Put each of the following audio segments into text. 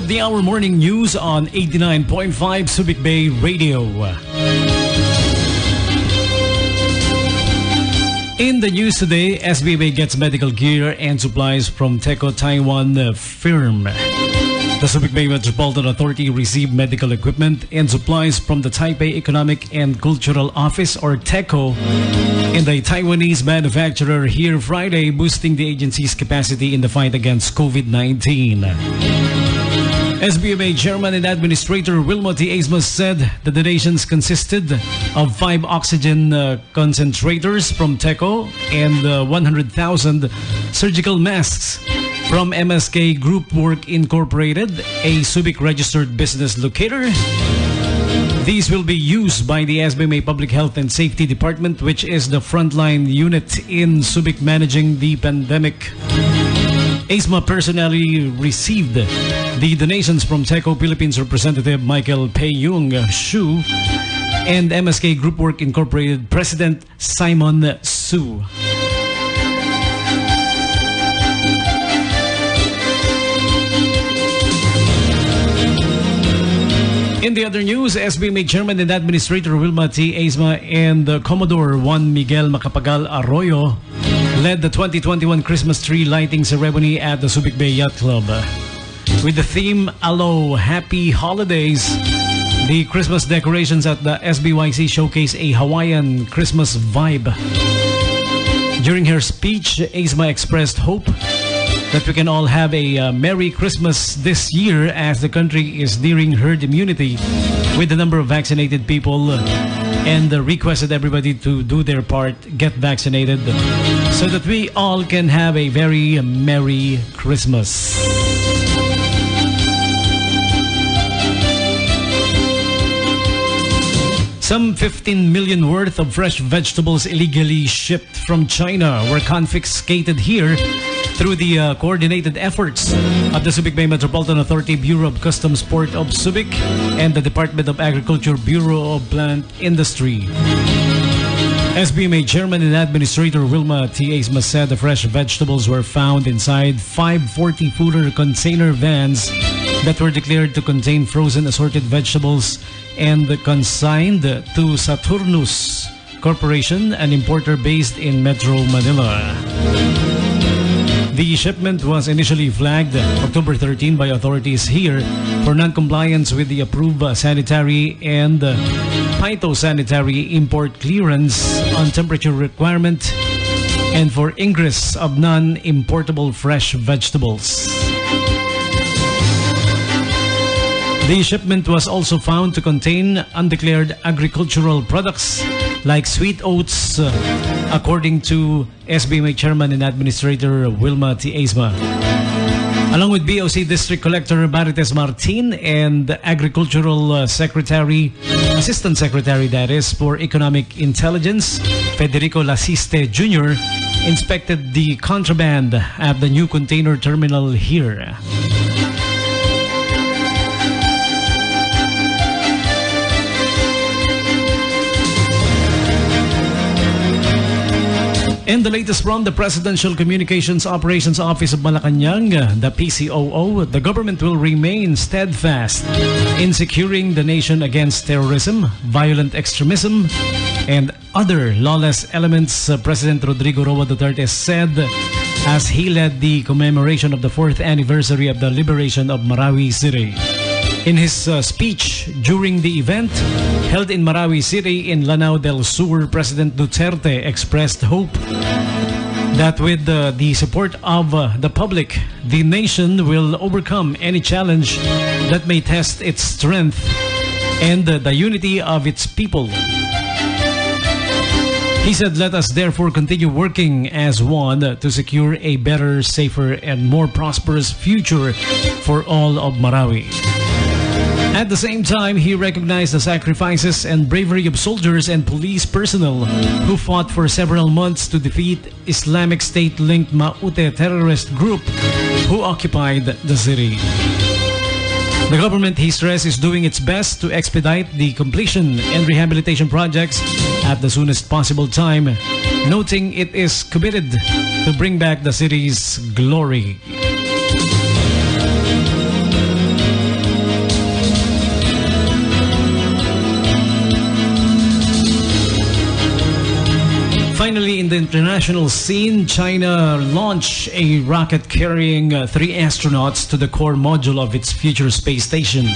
of the hour morning news on 89.5 Subic Bay Radio. In the news today, SBMA gets medical gear and supplies from Teco Taiwan firm. The Subic Bay Metropolitan Authority received medical equipment and supplies from the Taipei Economic and Cultural Office, or TECO, and the Taiwanese manufacturer here Friday, boosting the agency's capacity in the fight against COVID-19. SBMA Chairman and Administrator Wilma T. Aizma said the donations consisted of 5 oxygen concentrators from TECO and 100,000 surgical masks from MSK Group Work Incorporated, a Subic registered business locator. These will be used by the SBMA Public Health and Safety Department, which is the frontline unit in Subic managing the pandemic. Aizma personally received the donations from TECO Philippines representative Michael Pei-Yung Shu and MSK Group Work Incorporated President Simon Su. In the other news, SBMA Chairman and Administrator Wilma T. Aizma and Commodore Juan Miguel Macapagal Arroyo led the 2021 Christmas tree lighting ceremony at the Subic Bay Yacht Club. With the theme, Alo, Happy Holidays, the Christmas decorations at the SBYC showcase a Hawaiian Christmas vibe. During her speech, Aizma expressed hope that we can all have a Merry Christmas this year as the country is nearing herd immunity with the number of vaccinated people, and requested everybody to do their part, get vaccinated, so that we all can have a very Merry Christmas. Some 15 million worth of fresh vegetables illegally shipped from China were confiscated here through the coordinated efforts of the Subic Bay Metropolitan Authority Bureau of Customs Port of Subic and the Department of Agriculture Bureau of Plant Industry. SBMA Chairman and Administrator Wilma T. Aizma said the fresh vegetables were found inside 5 40-footer container vans that were declared to contain frozen assorted vegetables and consigned to Saturnus Corporation, an importer based in Metro Manila. The shipment was initially flagged October 13 by authorities here for non-compliance with the approved sanitary and phytosanitary import clearance on temperature requirement and for ingress of non-importable fresh vegetables. The shipment was also found to contain undeclared agricultural products like sweet oats, according to SBMA Chairman and Administrator Wilma T. Aizma. Along with BOC District Collector Marites Martin and Agricultural Secretary, Assistant Secretary that is, for Economic Intelligence, Federico Lasiste Jr., inspected the contraband at the new container terminal here. And the latest from the Presidential Communications Operations Office of Malacanang, the PCOO, the government will remain steadfast in securing the nation against terrorism, violent extremism, and other lawless elements, President Rodrigo Roa Duterte said as he led the commemoration of the 4th anniversary of the liberation of Marawi City. In his speech during the event held in Marawi City in Lanao del Sur, President Duterte expressed hope that with the support of the public, the nation will overcome any challenge that may test its strength and the unity of its people. He said, "Let us therefore continue working as one to secure a better, safer, and more prosperous future for all of Marawi." At the same time, he recognized the sacrifices and bravery of soldiers and police personnel who fought for several months to defeat Islamic State-linked Maute terrorist group who occupied the city. The government, he stressed, is doing its best to expedite the completion and rehabilitation projects at the soonest possible time, noting it is committed to bring back the city's glory. Finally, in the international scene, China launched a rocket carrying 3 astronauts to the core module of its future space station.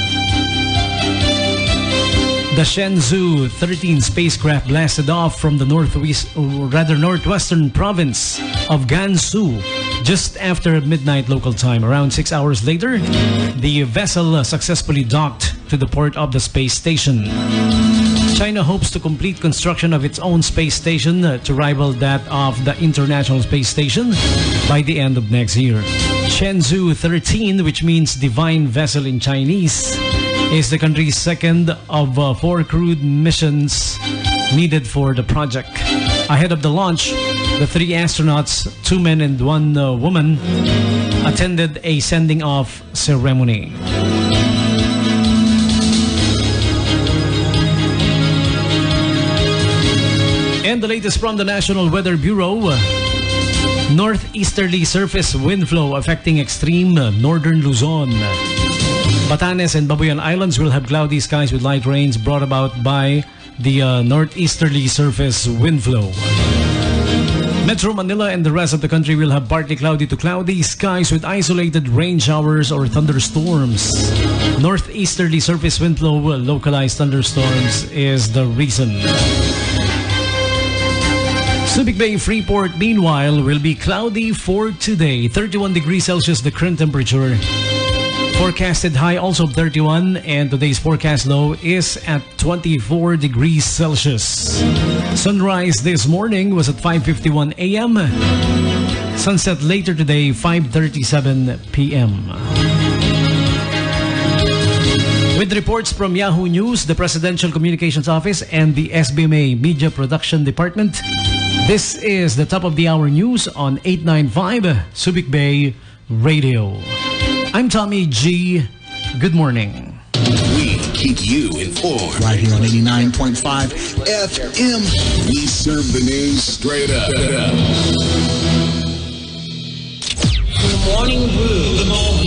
The Shenzhou 13 spacecraft blasted off from the northwestern province of Gansu just after midnight local time. Around 6 hours later, the vessel successfully docked to the port of the space station. China hopes to complete construction of its own space station to rival that of the International Space Station by the end of next year. Shenzhou 13, which means divine vessel in Chinese, is the country's second of 4 crewed missions needed for the project. Ahead of the launch, the 3 astronauts, 2 men and 1 woman, attended a sending-off ceremony. And the latest from the National Weather Bureau. Northeasterly surface wind flow affecting extreme northern Luzon. Batanes and Babuyan Islands will have cloudy skies with light rains brought about by the northeasterly surface wind flow. Metro Manila and the rest of the country will have partly cloudy to cloudy skies with isolated rain showers or thunderstorms. Northeasterly surface wind flow, localized thunderstorms is the reason. Subic Bay Freeport, meanwhile, will be cloudy for today. 31 degrees Celsius the current temperature. Forecasted high also 31, and today's forecast low is at 24 degrees Celsius. Sunrise this morning was at 5:51 a.m. Sunset later today, 5:37 p.m. With reports from Yahoo News, the Presidential Communications Office, and the SBMA Media Production Department, this is the top of the hour news on 895 Subic Bay Radio. I'm Tommy G. Good morning. We keep you informed. Right here on 89.5 FM. We serve the news straight up. Good morning, Brew.